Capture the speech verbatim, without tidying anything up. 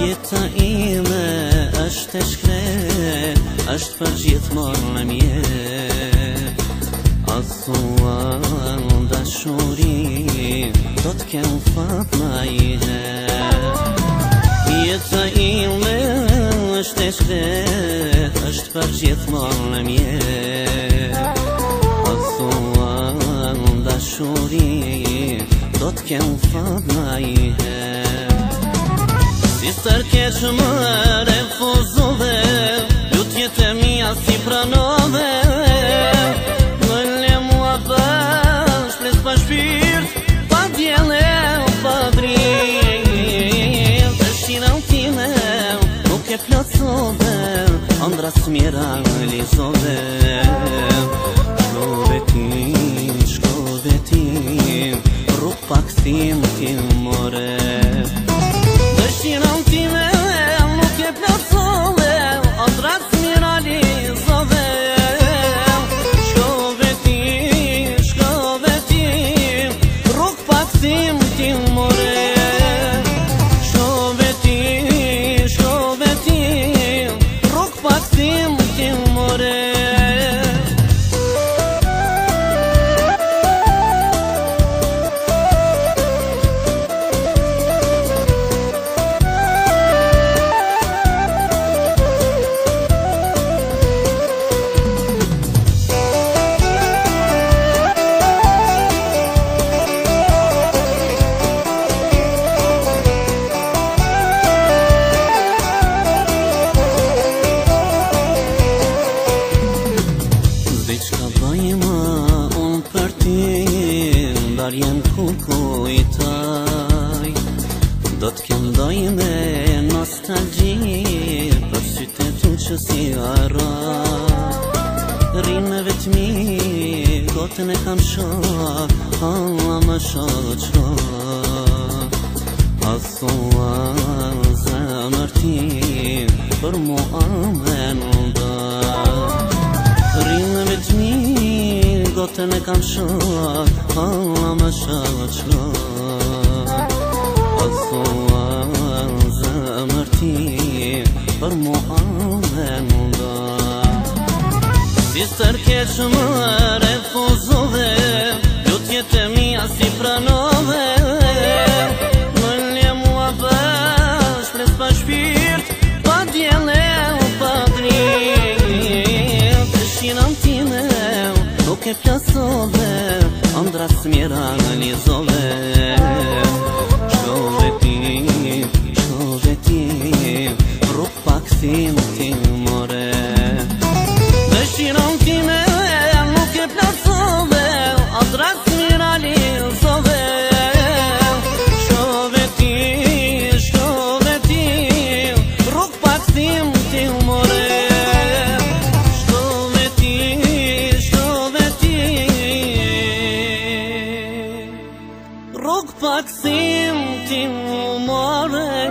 Jeta ime është e shkret, është për gjithmonë në mjet. A thua dashuri do t'kem fat ma i her. Jeta ime është e shkret, është për gjithmonë në mjet. A thua dashuri do t'kem fat ma i her. Si stërkeq më refuzove, lutjet e mia si pranove. Më le mua pa shpres pa shpirt, pa djele pa drill. Dëshirën time nuk e plotsove, ëndra s'mira lizove. Shkove ti, shkove ti, rrug pa kthim ti more. Dëshirën time nuk e plotsove, ëndra s'mira lizove. Shkove ti, shkove ti, rrug pa kthim ti more. Shkove ti, shkove ti, rrug pa kthim ti more. Diçka bajma unë për ti, ndarjen ku kujtaj. Do t'kem doj me nostalgji, për sytë tu që si arra. Rinë vetëmi, gotën e kam shok, halla më shoqro. A thua zemër ti, për mua me nda. Rinë vetëmi, gotën e kam shok, halla më shoqro. A thua zemër ti, për mua me nda. Si stërkeq më refuzove, lutjet e mia si pranove. Më le mua pa shpres pa shpirt, pa djele pa drill. Dëshirën time nuk e plotsove, ëndra s'mira lizove. Shkove ti, shkove ti, rrug pa kthim ti more. Dëshirën time nuk e plotsove, ëndra s'mira lizove. Shkove ti, shkove ti, rrug pa kthim ti more. Shkove ti, shkove ti, rrug pa kthim ti more.